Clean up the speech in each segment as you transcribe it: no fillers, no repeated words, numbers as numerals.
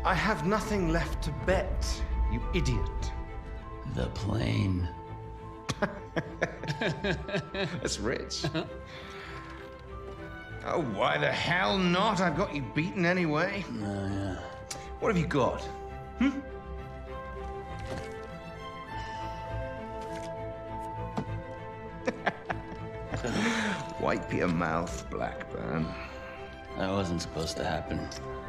I have nothing left to bet, you idiot. The plane. That's rich. Oh, why the hell not? I've got you beaten anyway. Oh, yeah. What have you got? Wipe your mouth, Blackburn. That wasn't supposed to happen.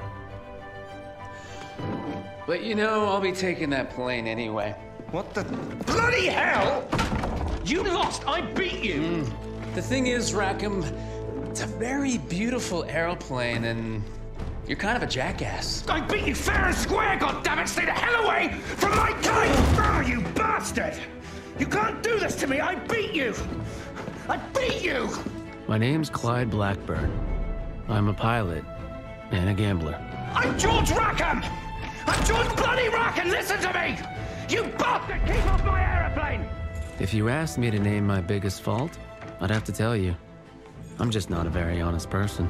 But you know, I'll be taking that plane anyway. What the bloody hell? You lost! I beat you! The thing is, Rackham, it's a very beautiful aeroplane, and you're kind of a jackass. I beat you fair and square, goddammit! Stay the hell away from my kite! Oh, you bastard! You can't do this to me! I beat you! I beat you! My name's Clyde Blackburn. I'm a pilot and a gambler. I'm George Rackham! I'm George bloody Rackham! Listen to me! You bastard! Keep off my aeroplane! If you asked me to name my biggest fault, I'd have to tell you. I'm just not a very honest person.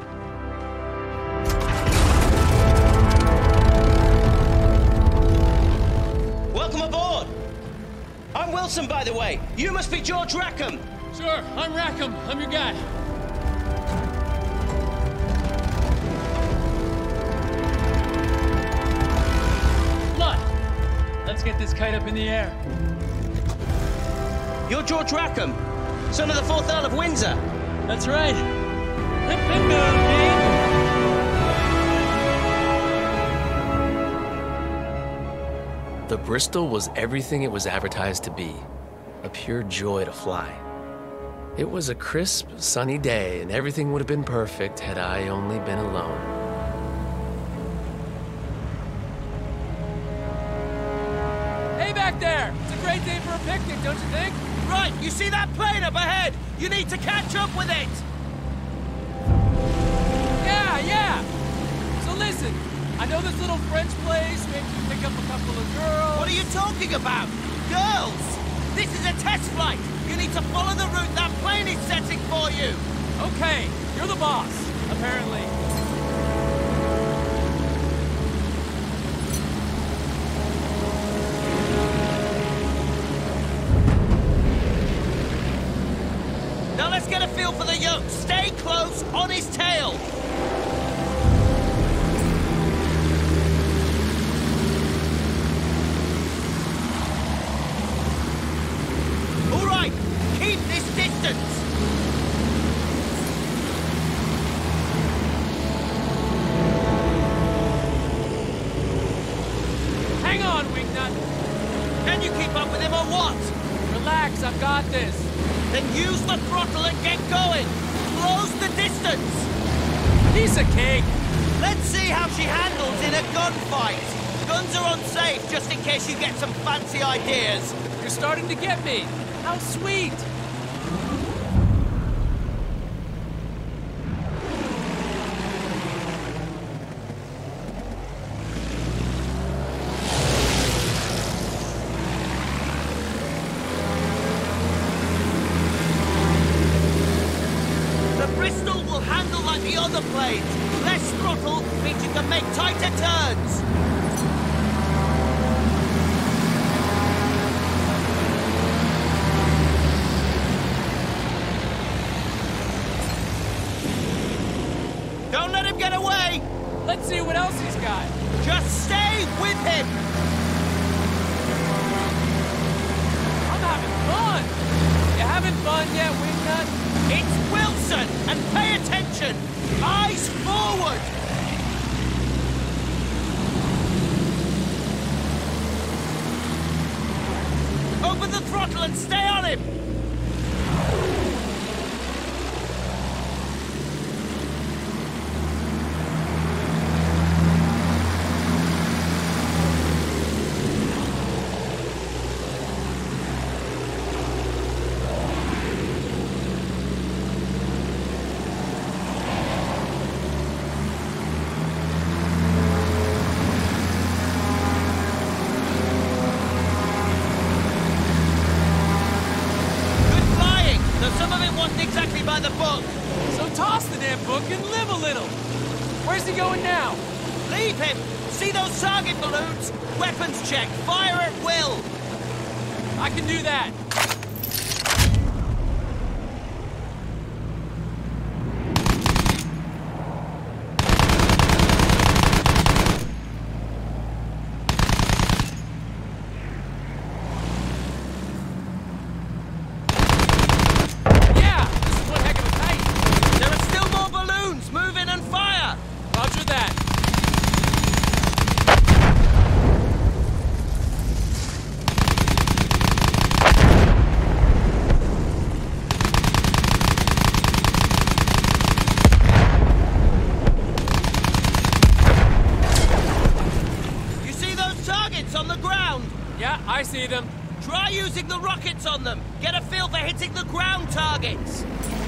Welcome aboard! I'm Wilson, by the way. You must be George Rackham. Sure, I'm Rackham. I'm your guy. Blood! Let's get this kite up in the air. You're George Rackham, son of the 4th Earl of Windsor. That's right. Hip hip dude. The Bristol was everything it was advertised to be. A pure joy to fly. It was a crisp, sunny day, and everything would have been perfect had I only been alone. Hey back there! It's a great day for a picnic, don't you think? Right, you see that plane up ahead? You need to catch up with it. Yeah. So listen, I know this little French place, maybe you pick up a couple of girls. What are you talking about? Girls! This is a test flight. You need to follow the route that plane is setting for you. Okay, you're the boss, apparently. Now let's get a feel for the yoke. Stay close on his tail. All right, keep this distance. Hang on, Wingnut. Can you keep up with him or what? Relax, I've got this. Then use the throttle and get going. Close the distance. Piece of cake. Let's see how she handles in a gunfight. Guns are unsafe just in case you get some fancy ideas. You're starting to get me. How sweet. The Bristol will handle like the other planes. Less throttle means you can make tighter turns. Don't let him get away! Let's see what else he's got. Just stay with him! I'm having fun. You having fun yet, Wingnut? It's Wilson, and pay attention! Eyes forward! Open the throttle and stay on him! Exactly by the book. So toss the damn book and live a little. Where's he going now? Leave him. See those target balloons? Weapons check. Fire at will. I can do that. I see them. Try using the rockets on them. Get a feel for hitting the ground targets.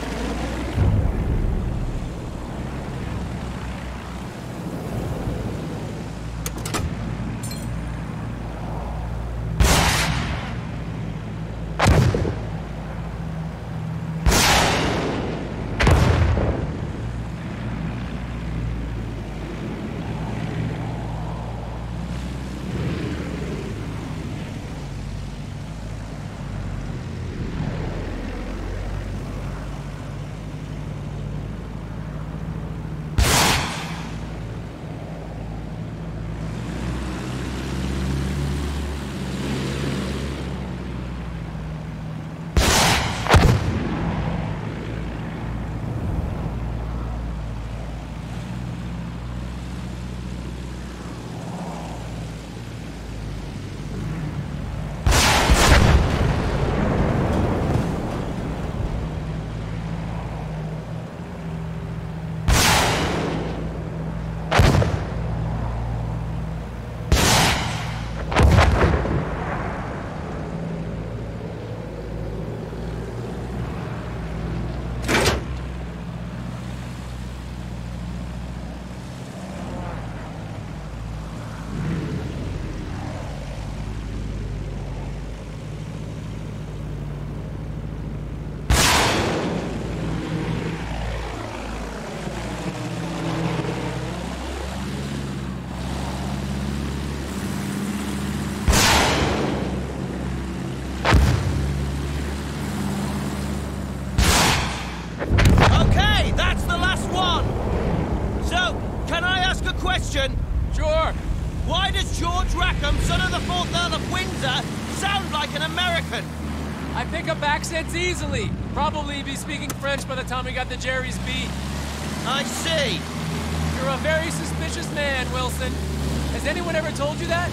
Sure. Why does George Rackham, son of the 4th Earl of Windsor, sound like an American? I pick up accents easily. Probably be speaking French by the time we got to Jerry's beat. I see. You're a very suspicious man, Wilson. Has anyone ever told you that?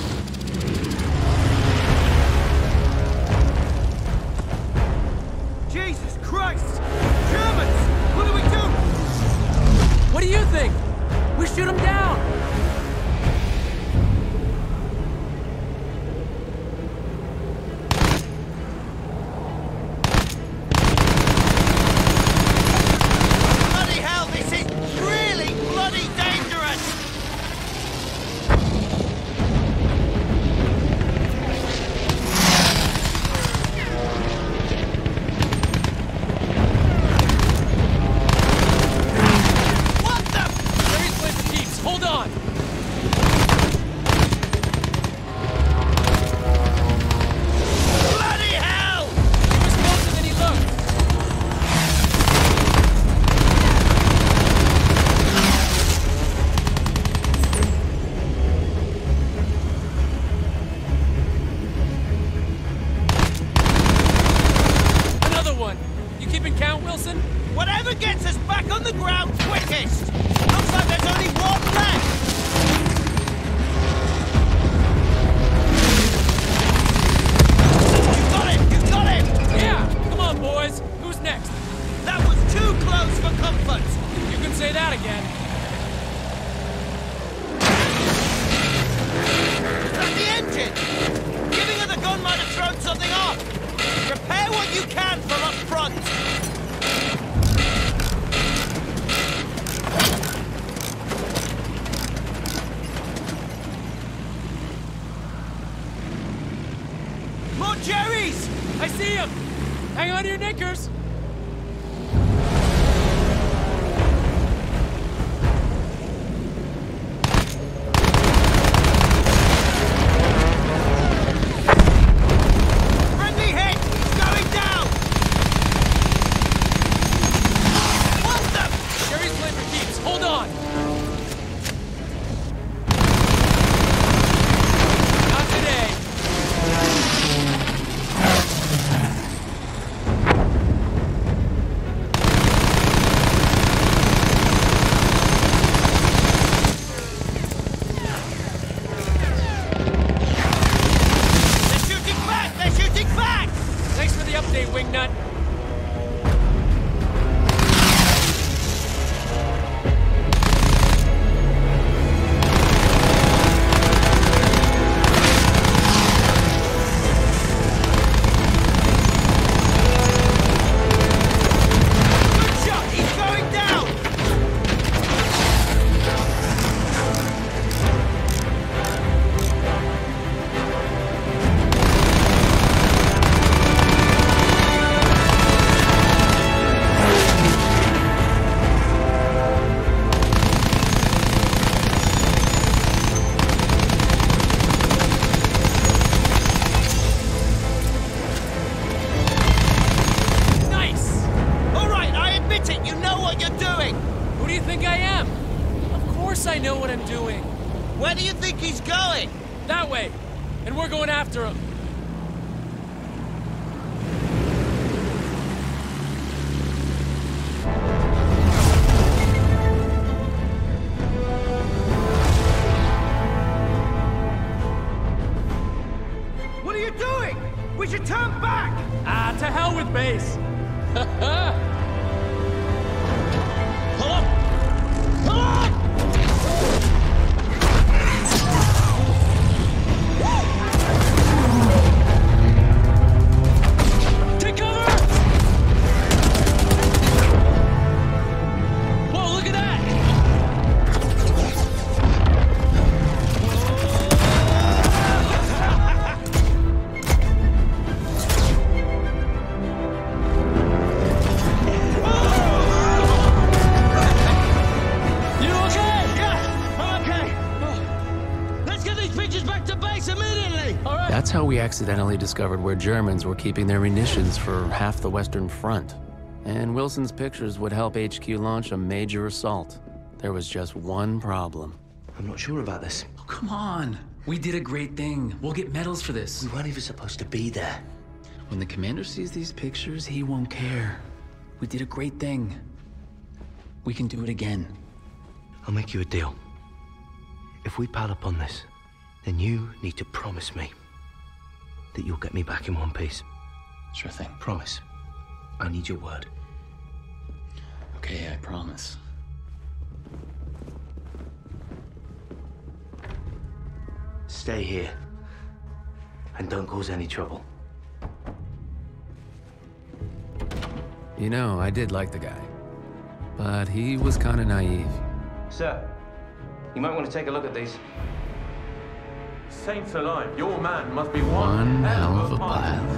Jesus Christ! Germans! What do we do? What do you think? We shoot them down! Bloody hell, this is really bloody dangerous! What the? Jerry's playing for keeps. Hold on! Bloody hell! He was closer than he looked. Another one. You keeping count, Wilson? Whatever gets us back on the ground quickest! Looks like there's only one left! You got him! You got him! Yeah! Come on, boys. Who's next? That was too close for comfort! You can say that again. Is that the engine? Giving her the gun might have thrown something off! Repair what you can from up front! More Jerry's! I see him! Hang on to your knickers! you think I am? Of course I know what I'm doing. Where do you think he's going? That way. And we're going after him. What are you doing? We should turn back! Ah, to hell with base. Take cover! Whoa, look at that! You okay? Yeah, I'm okay. Let's get these pictures back to base immediately! All right. That's how we accidentally discovered where Germans were keeping their munitions for half the Western Front. And Wilson's pictures would help HQ launch a major assault. There was just one problem. I'm not sure about this. Oh, come on. We did a great thing. We'll get medals for this. We weren't even supposed to be there. When the commander sees these pictures, he won't care. We did a great thing. We can do it again. I'll make you a deal. If we pile up on this, then you need to promise me that you'll get me back in one piece. Sure thing. Promise. I need your word. Okay, I promise. Stay here. And don't cause any trouble. You know, I did like the guy. But he was kind of naive. Sir, you might want to take a look at these. Saints alive, your man must be One hell of a pile.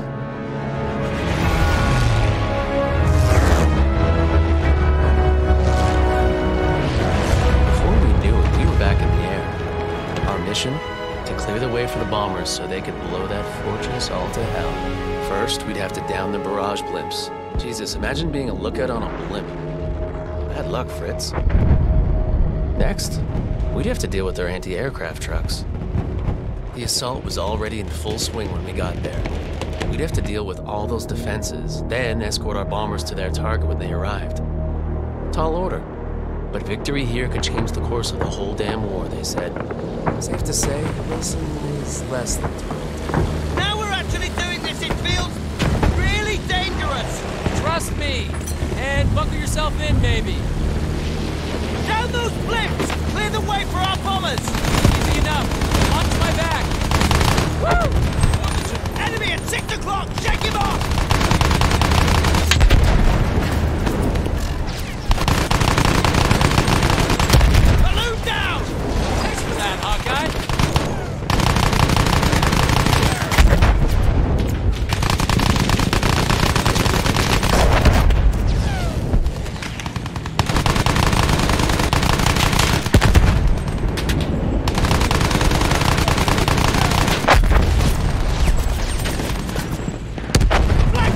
Before we knew it, we were back in the air. Our mission? To clear the way for the bombers so they could blow that fortress all to hell. First, we'd have to down the barrage blimps. Jesus, imagine being a lookout on a blimp. Bad luck, Fritz. Next, we'd have to deal with their anti-aircraft trucks. The assault was already in full swing when we got there. We'd have to deal with all those defenses, then escort our bombers to their target when they arrived. Tall order. But victory here could change the course of the whole damn war, they said. Safe to say, Wilson is less than thrilled. Now we're actually doing this, it feels really dangerous! Trust me. And buckle yourself in, maybe. Down those blimps! Clear the way for our bombers! Easy enough. Launch my back. Woo! Enemy at 6 o'clock! Shake him off! Balloon down! Thanks for that, Hawkeye. Flag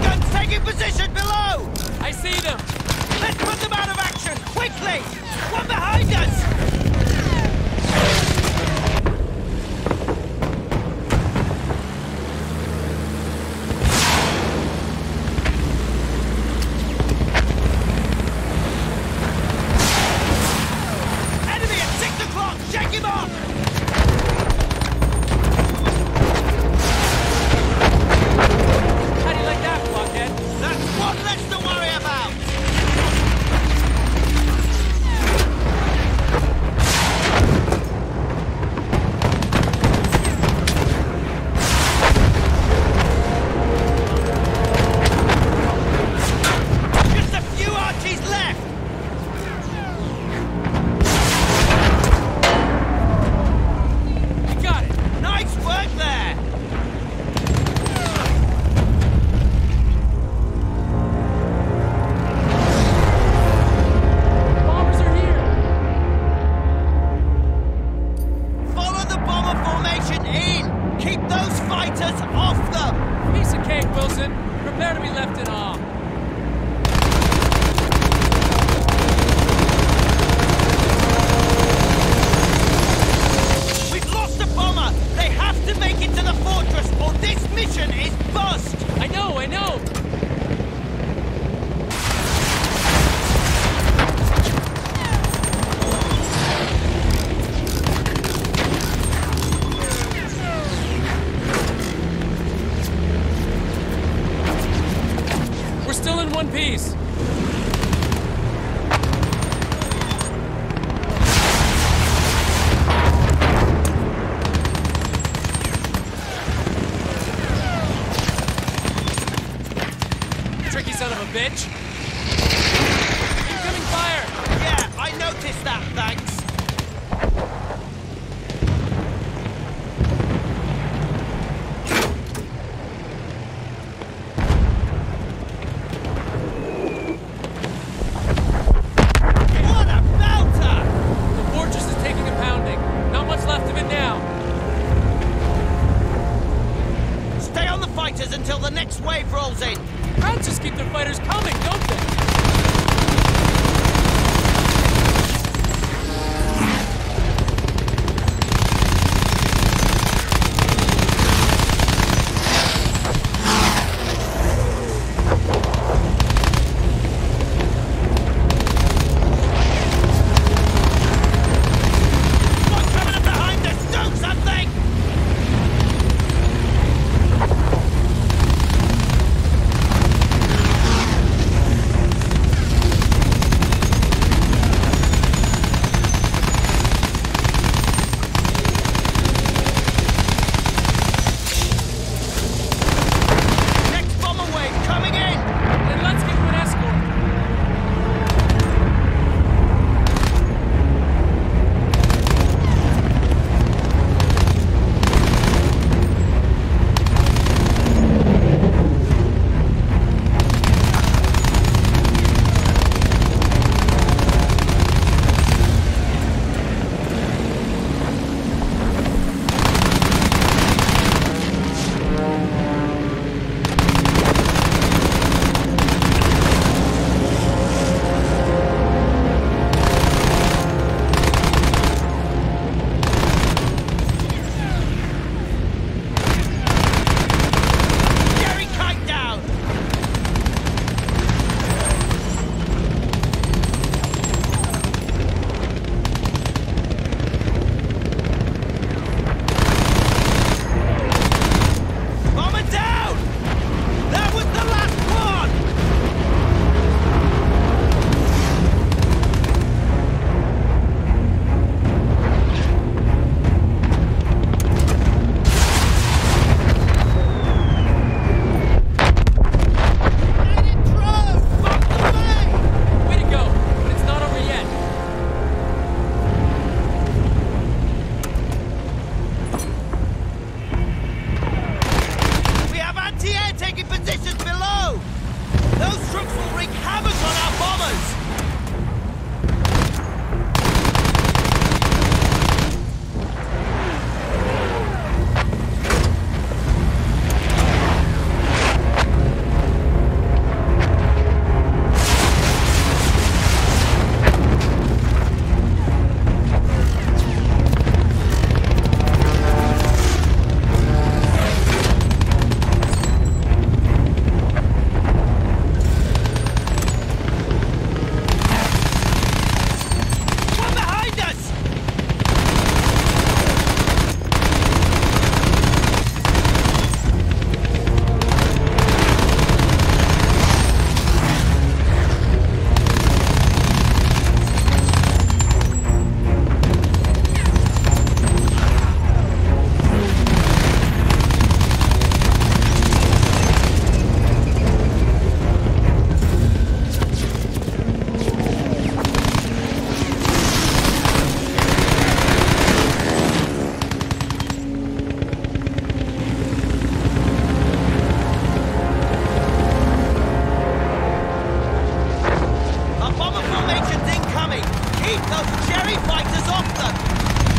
Keep those cherry fighters off them!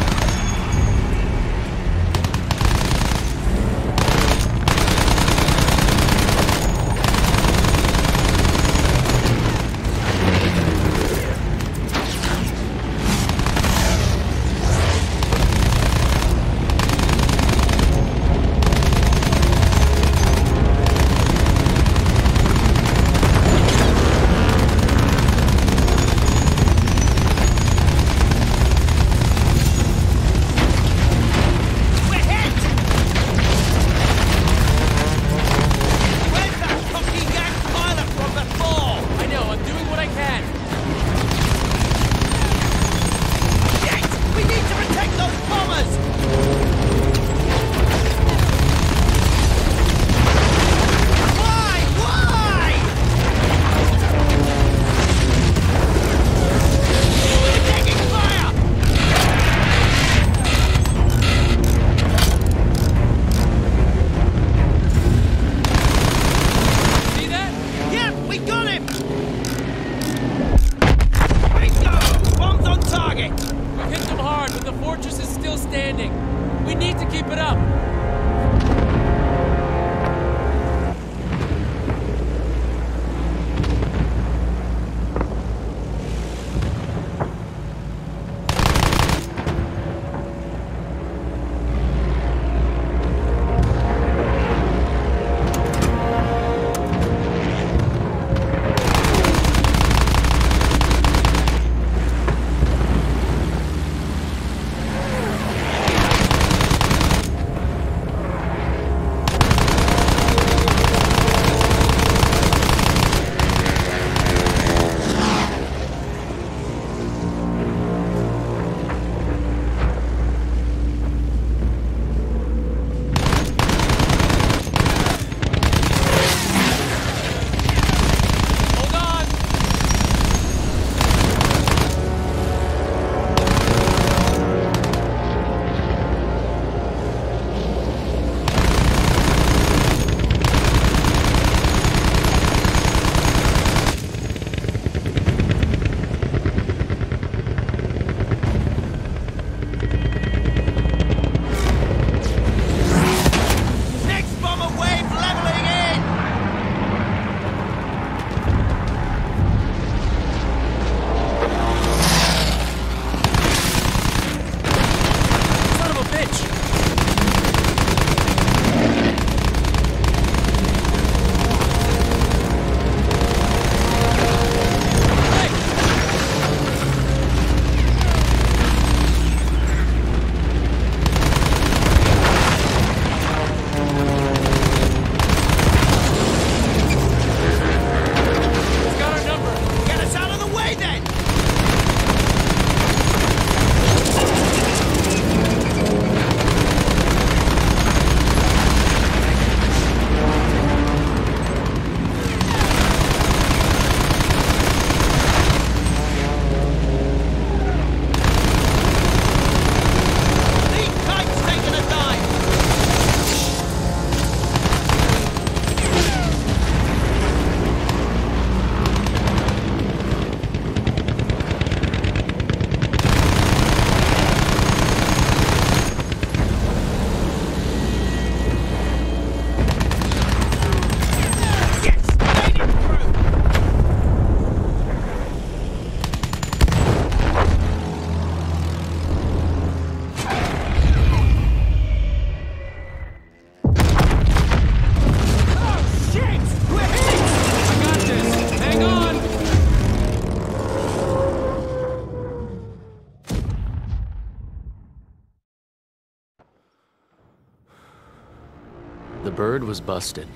The bird was busted.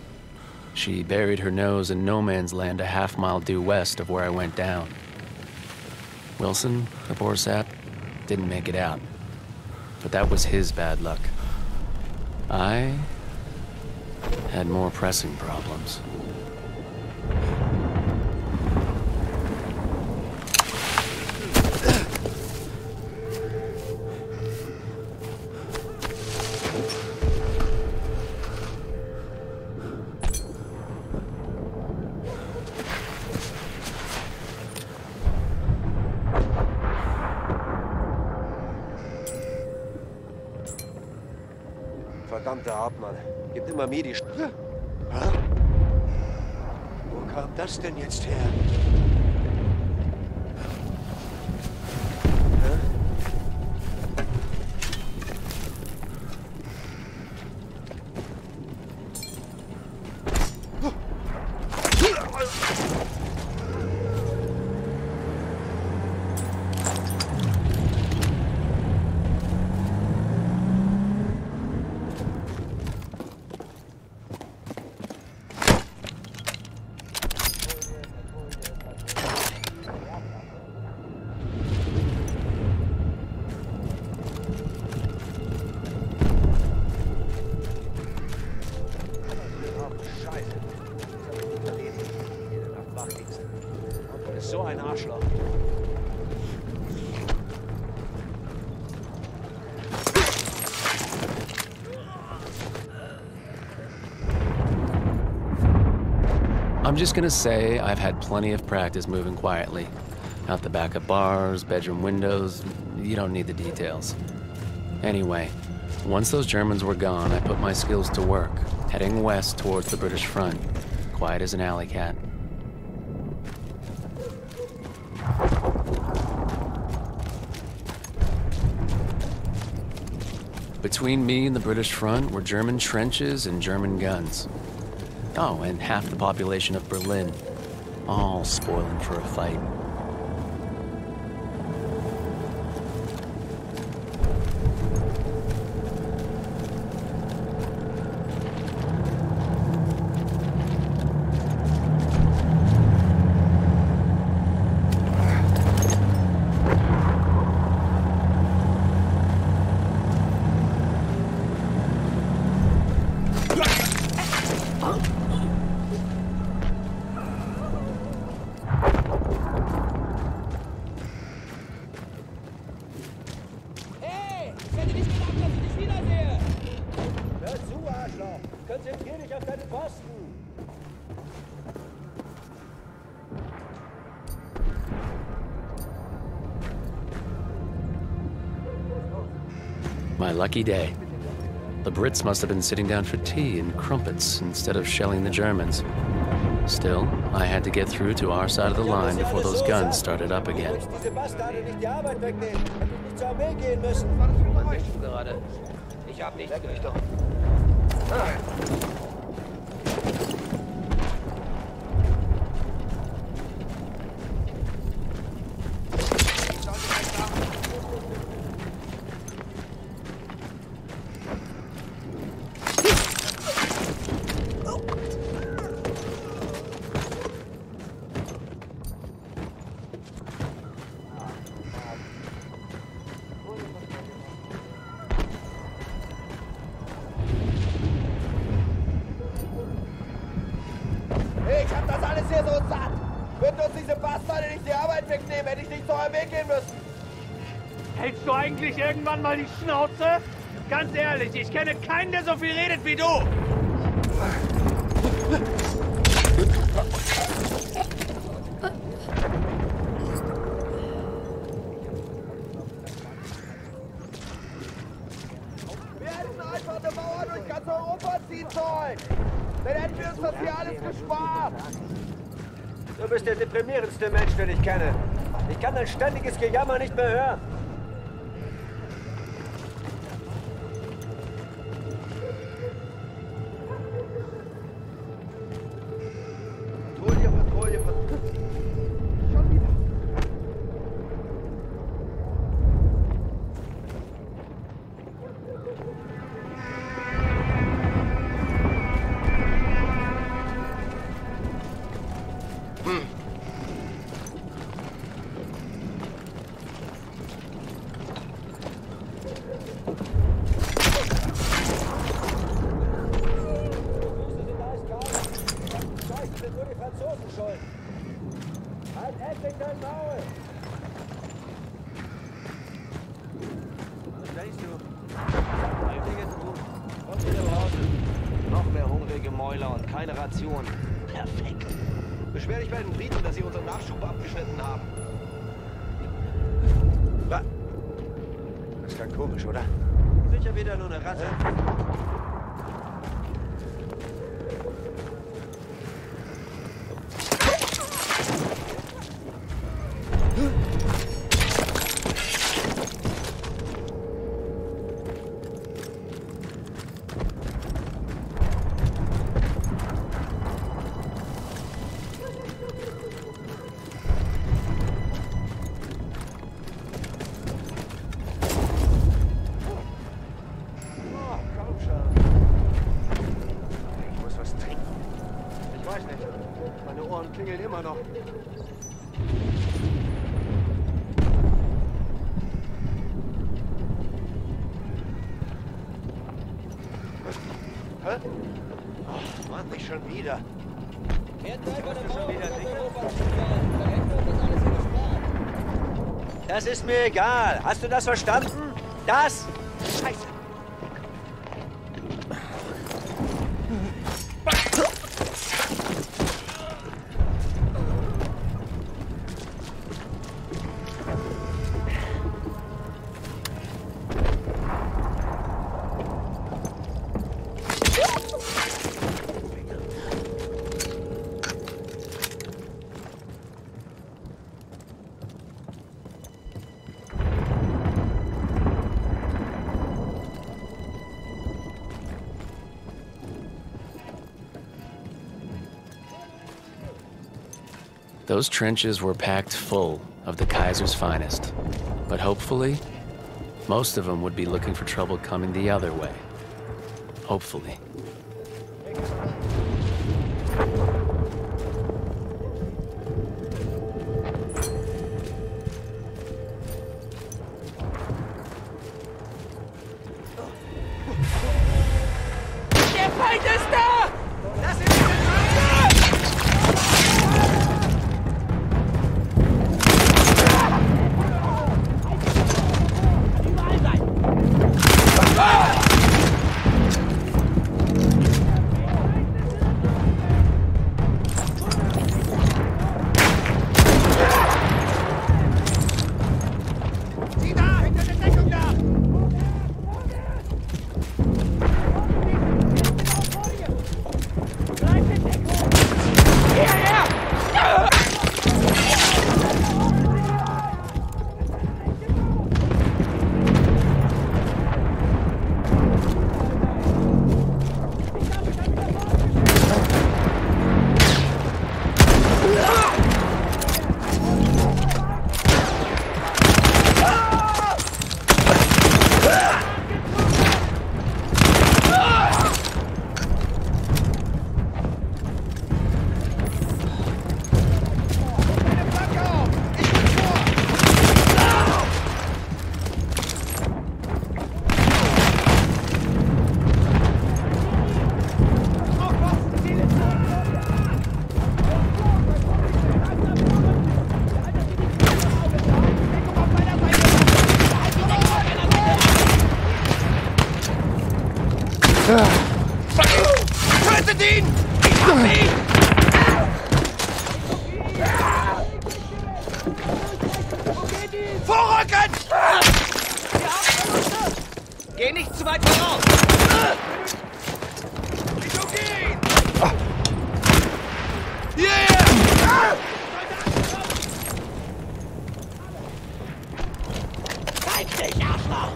She buried her nose in no man's land a half-mile due west of where I went down. Wilson, the poor sap, didn't make it out. But that was his bad luck. I had more pressing problems. Verdammte Hauptmann. Gibt immer mir die Wo kam das denn jetzt her? So ein Arschloch. I'm just gonna say I've had plenty of practice moving quietly. Out the back of bars, bedroom windows, you don't need the details. Anyway, once those Germans were gone, I put my skills to work, heading west towards the British front, quiet as an alley cat. Between me and the British front were German trenches and German guns. Oh, and half the population of Berlin, all spoiling for a fight. My lucky day. The Brits must have been sitting down for tea and crumpets instead of shelling the Germans. Still, I had to get through to our side of the line before those guns started up again. Ich hab das alles hier so satt! Würden uns diese Bastarde nicht die Arbeit wegnehmen, hätte ich nicht so einen Weg gehen müssen! Hältst du eigentlich irgendwann mal die Schnauze? Ganz ehrlich, ich kenne keinen, der so viel redet wie du! Wir hätten einfach eine Mauer durch ganz Europa ziehen sollen! Dann hätten wir uns das hier alles gespart! Du bist der deprimierendste Mensch, den ich kenne. Ich kann dein ständiges Gejammer nicht mehr hören. Patrouille. Schon wieder. Keine Ration. Perfekt. Beschwer dich bei den Briten, dass sie unseren Nachschub abgeschnitten haben. Das klang komisch, oder? Sicher wieder nur eine Ratte. klingeln immer noch. Hä? Oh, Mann, nicht schon wieder. Das ist mir egal. Hast du das verstanden? Das? Scheiße. Those trenches were packed full of the Kaiser's finest. But hopefully, most of them would be looking for trouble coming the other way. Hopefully. Der Feind ist da! Lass ihn nicht Rettet ihn! Ich hab ihn! Vorrücken! Geh nicht zu weit voraus! Ich umgehe ihn! Yeah! Zeig dich, Arschloch!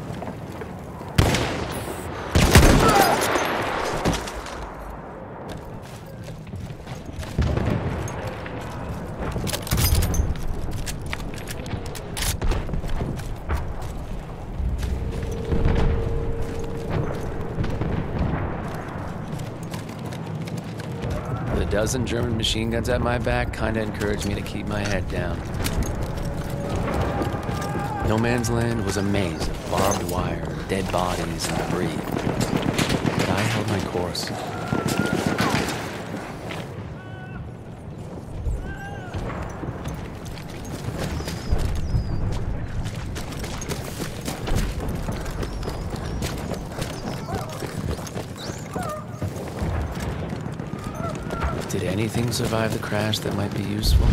The dozen German machine guns at my back kinda encouraged me to keep my head down. No Man's Land was a maze of barbed wire, dead bodies, and debris. But I held my course. Did anything survive the crash that might be useful?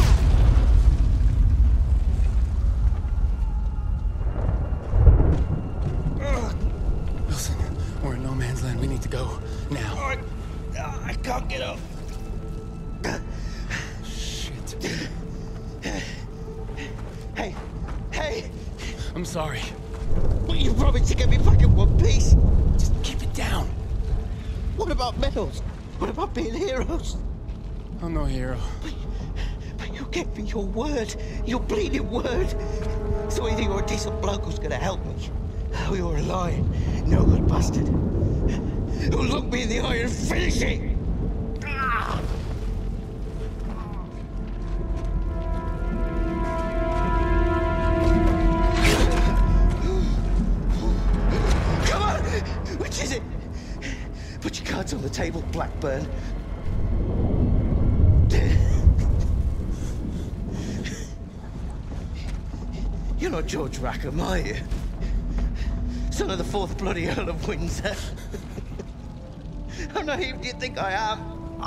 Wilson, we're in no man's land. We need to go now. I can't get up. Shit. Hey! Hey! I'm sorry. Will you promise to get me back in one piece? Just keep it down. What about medals? What about being heroes? I'm no hero. But you gave me your word. Your bleeding word. So either you're a decent bloke who's gonna help me, or you're a lying, no good bastard who'll look me in the eye and finish it. table, Blackburn. You're not George Rackham, are you? Son of the 4th bloody Earl of Windsor. How naive do you think I am?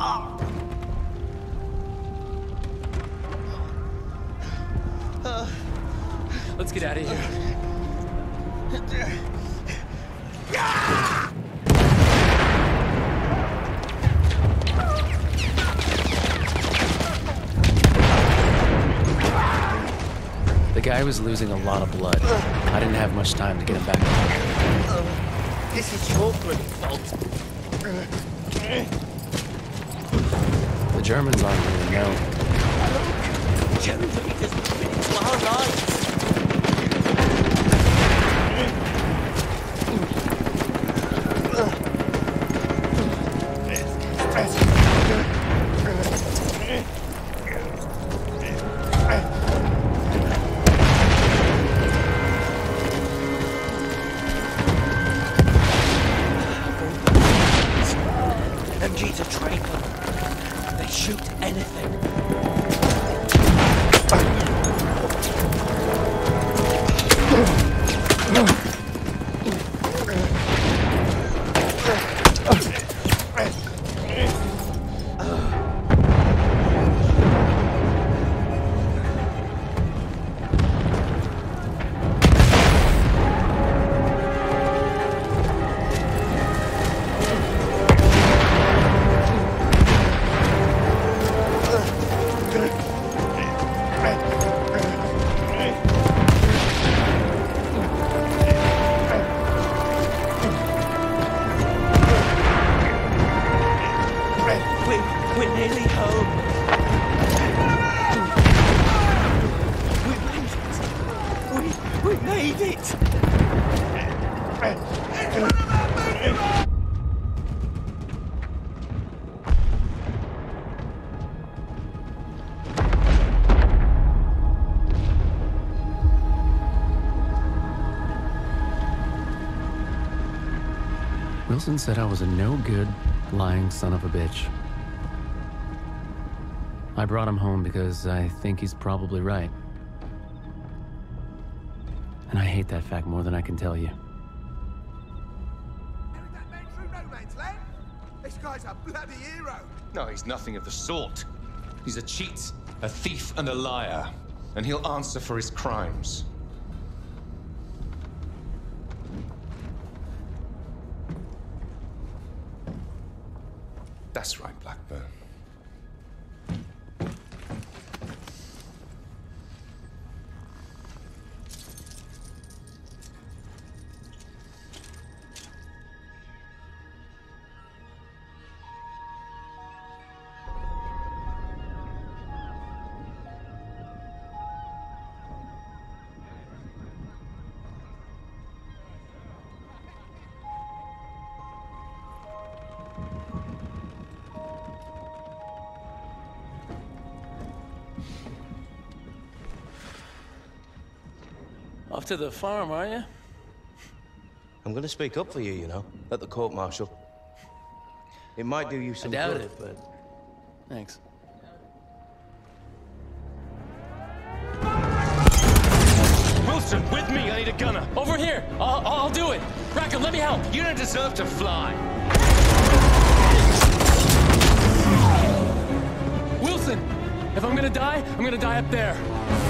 Let's get out of here. The guy was losing a lot of blood. I didn't have much time to get him back. This is your bloody fault. The Germans aren't really known. German leaders have been into our lives. MG's a traitor. They shoot anything. We're nearly home. We made it. Wilson said I was a no-good, lying son of a bitch. I brought him home because I think he's probably right. And I hate that fact more than I can tell you. That man through no man's land? This guy's a bloody hero. No, he's nothing of the sort. He's a cheat, a thief, and a liar. And he'll answer for his crimes. That's right, Blackburn. Off to the farm, are you? I'm gonna speak up for you, you know, at the court-martial. It might do you some I doubt good, it, but... Thanks. Wilson, with me! I need a gunner! Over here! I'll do it! Rackham, let me help! You don't deserve to fly! Wilson! If I'm gonna die up there.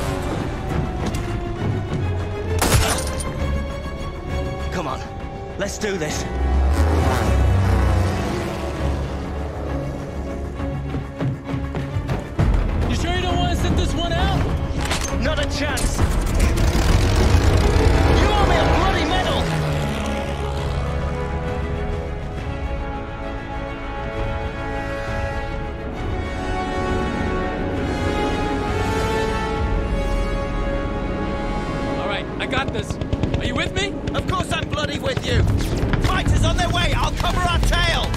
Come on, let's do this. You sure you don't want to sit this one out? Not a chance. You owe me a bloody medal. All right, I got this. Are you with me? Of course I'm bloody with you. Fighters on their way. I'll cover our tail.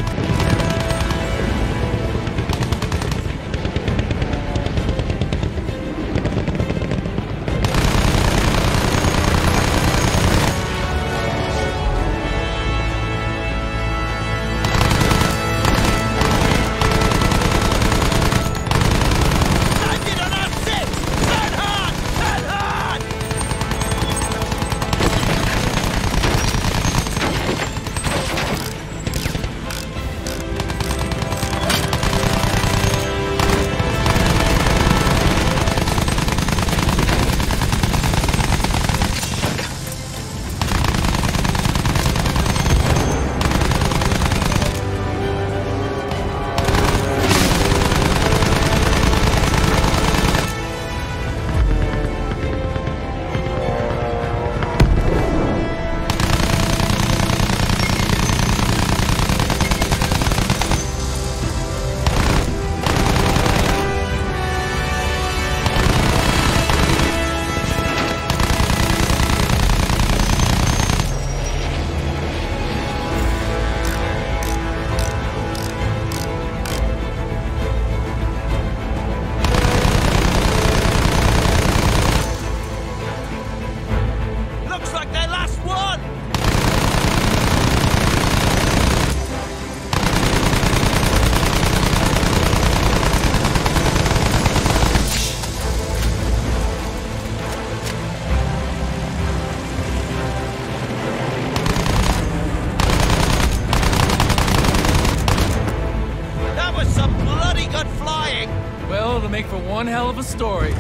story.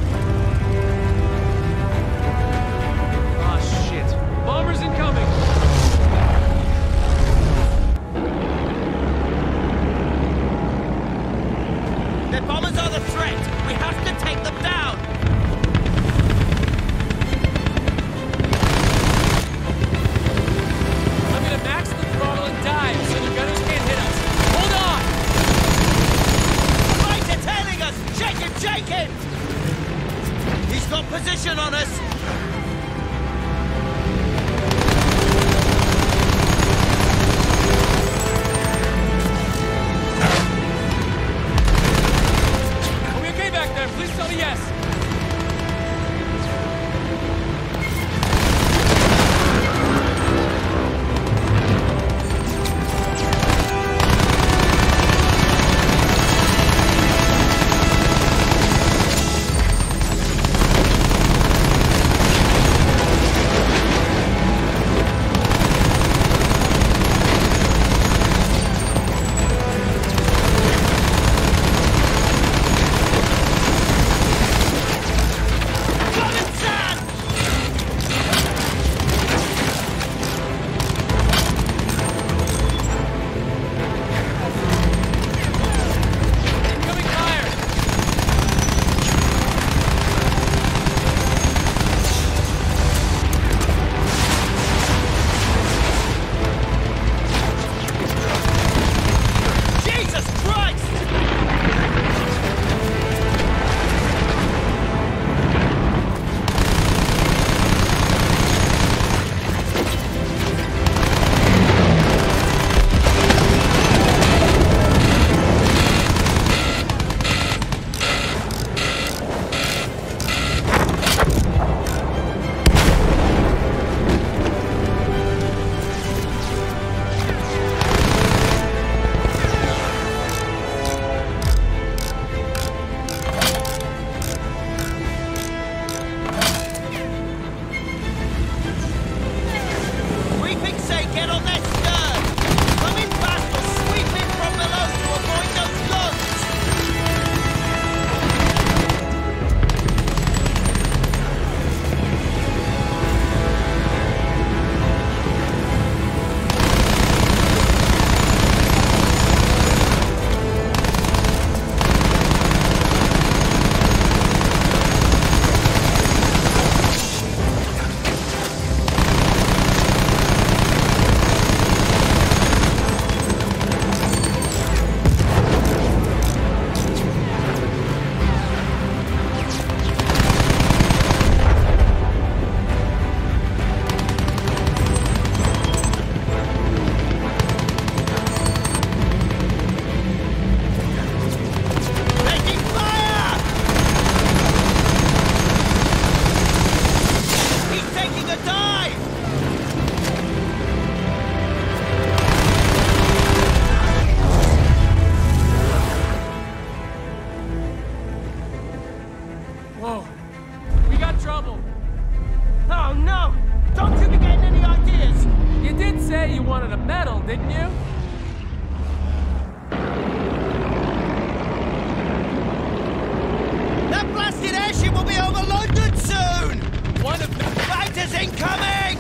Ah, shit. Bombers incoming! The bombers are the threat! We have to take them down! I'm gonna max the throttle and dive so the gunners can't hit us. Hold on! Fighter tailing us! Shake him, shake him! He's got position on us! Are we okay back there? Please tell me yes. Whoa. We got trouble. Oh no! Don't you be getting any ideas! You did say you wanted a medal, didn't you? That blasted airship will be over London soon! One of the fighters incoming!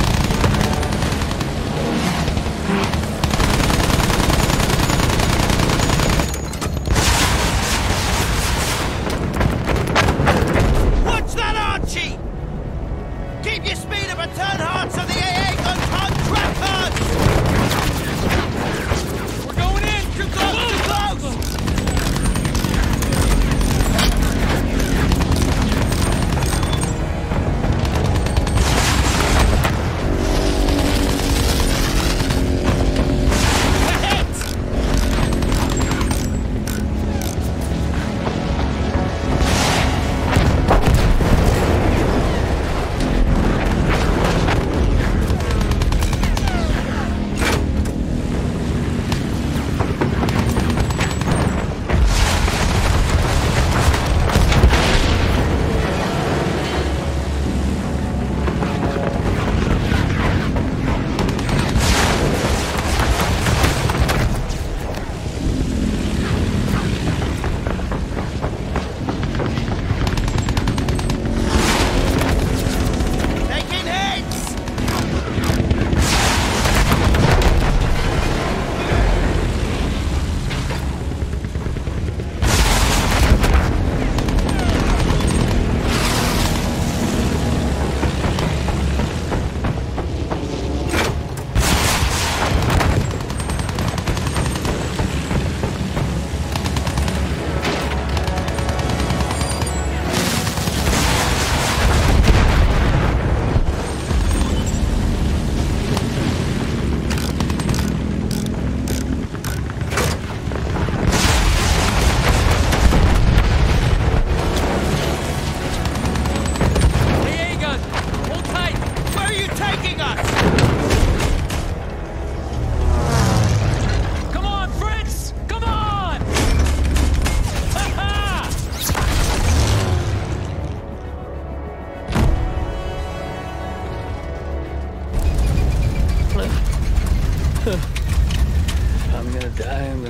Watch that, Archie! Keep your speed up and turn hard so the AA guns can't track us! We're going in! Too close! Too close!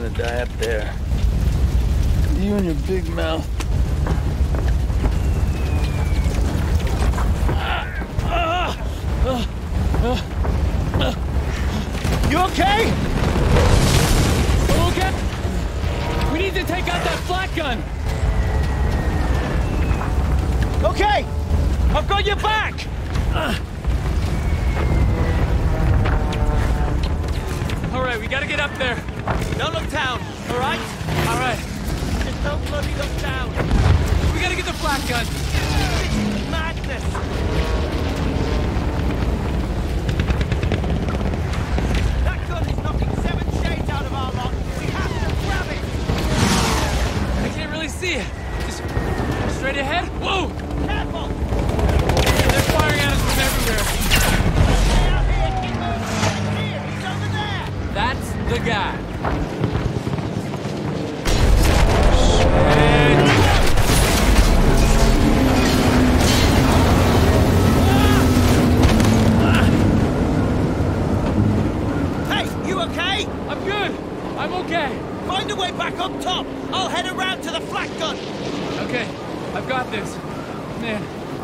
gonna die up there. You and your big mouth. You okay? Okay. We need to take out that flak gun. Okay, I've got your back. All right, we gotta get up there. Don't look down, all right? All right. Just don't bloody look down. We gotta get the flak gun. This is madness. That gun is knocking 7 shades out of our lot. We have to grab it. I can't really see it. Just straight ahead. Whoa! Careful. They're firing at us from everywhere. Stay out here, keep moving. Here, he's over there. That's the guy. Hey, you okay? I'm good. I'm okay. Find a way back up top. I'll head around to the flak gun. Okay, I've got this. Man.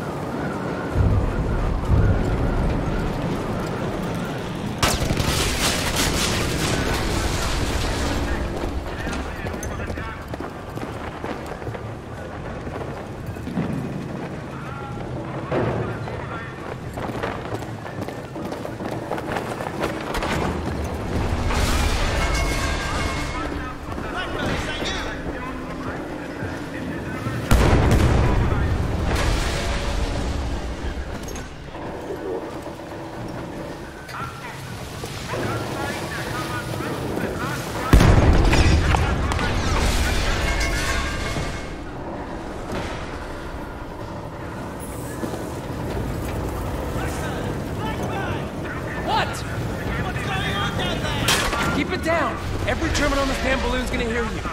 Keep it down! Every German on this damn balloon's gonna hear you.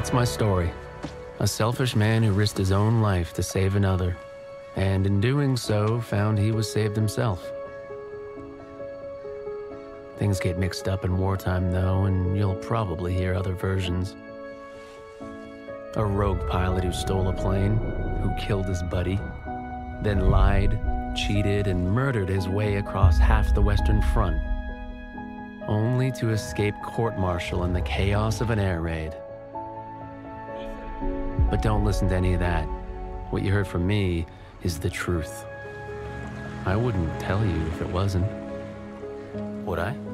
That's my story. A selfish man who risked his own life to save another, and in doing so, found he was saved himself. Things get mixed up in wartime, though, and you'll probably hear other versions. A rogue pilot who stole a plane, who killed his buddy, then lied, cheated, and murdered his way across half the Western Front, only to escape court-martial in the chaos of an air raid. But don't listen to any of that. What you heard from me is the truth. I wouldn't tell you if it wasn't. Would I?